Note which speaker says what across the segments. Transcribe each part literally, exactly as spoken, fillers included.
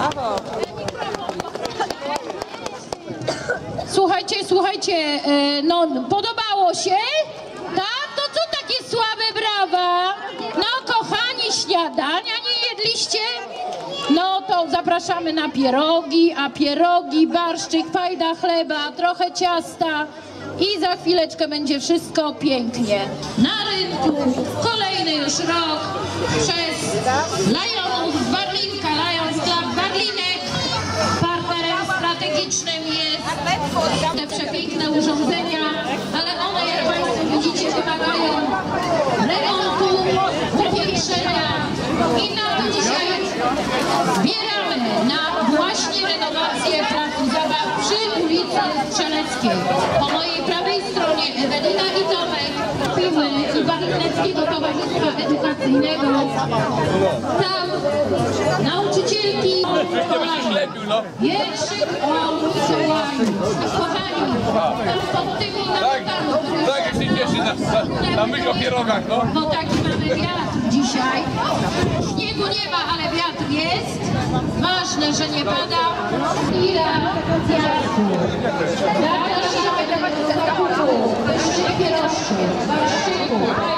Speaker 1: Słuchajcie, słuchajcie, no podobało się? Tak? To co takie słabe brawa? No kochani, śniadania nie jedliście? No to zapraszamy na pierogi, a pierogi, barszczyk, fajda chleba, trochę ciasta i za chwileczkę będzie wszystko pięknie. Na rynku kolejny już rok przez Lionów z Barlinka, Lions Club Barlinek. Partnerem strategicznym jest te przepiękne urządzenia, ale one, jak Państwo widzicie, wymagają remontu, upiększenia i na to dzisiaj zbieramy na właśnie renowację placu zabaw przy ulicy Strzeleckiej. Po mojej prawej stronie Ewelina i Tomek Piły i Barlineckiego Towarzystwa Edukacyjnego. Tam nauczycielki wierszyk o Mikołaju. Kochani, pod tymi namotami.
Speaker 2: Tak, jak się cieszy na, na myśl o pierogach, no.
Speaker 1: Bo taki mamy wiatr dzisiaj. Śniegu nie ma, ale wiatr jest. Ważne, że nie pada. Ira zjazdu. Zapraszamy do zakupu. Wyższy pieroższy, barszczyku,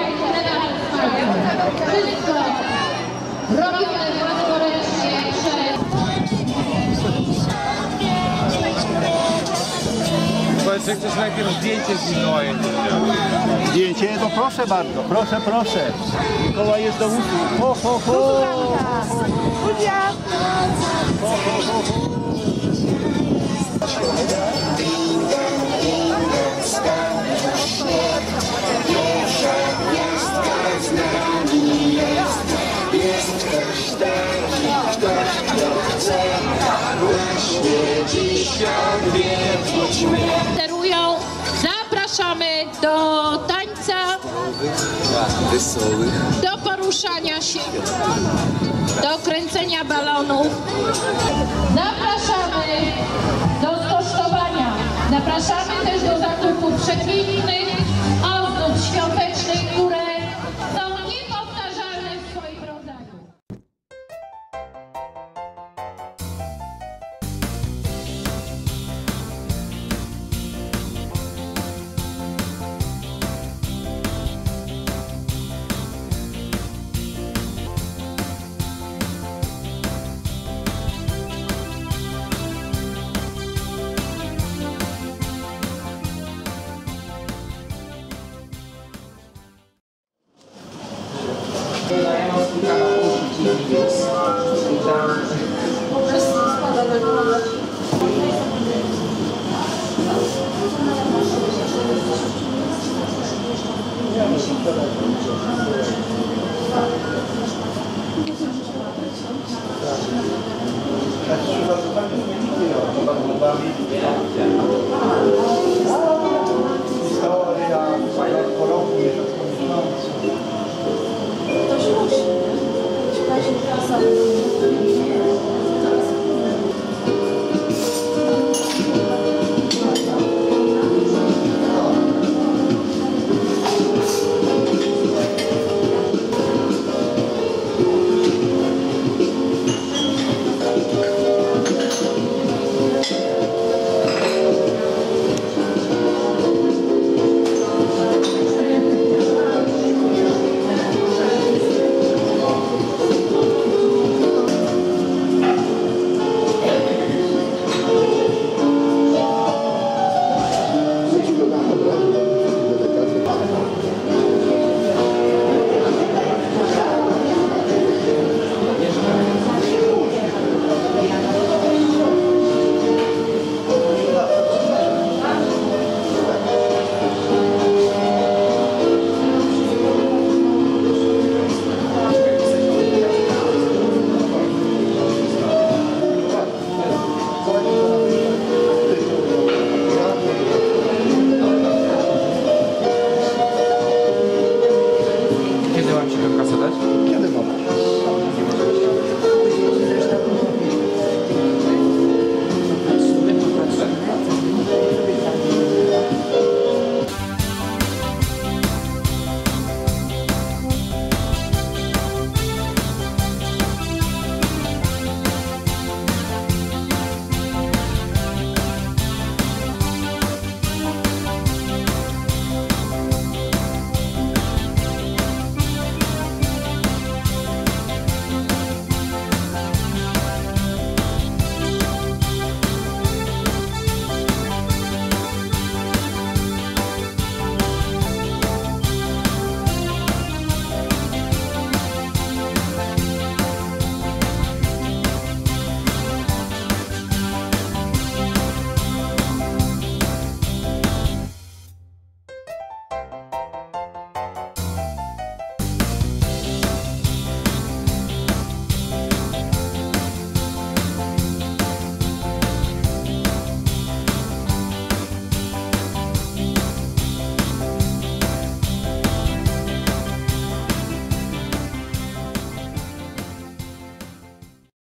Speaker 1: wszystko robione własnoręcznie przez...
Speaker 2: Powiedz, że chcesz najpierw zdjęcie z Mikołajem.
Speaker 3: Zdjęcie? No proszę bardzo, proszę, proszę. Mikołaj jest do usług. Ho, ho, ho! Ho, ho, ho, ho.
Speaker 4: Jest ktoś taki, ktoś, kto chce właśnie dziś odwiedzić mnie.
Speaker 1: Sterują. Zapraszamy do tańca, do poruszania się, do kręcenia balonów. Zapraszamy do skosztowania. Zapraszamy też do zakupu przepięknych ozdób świątecznych, które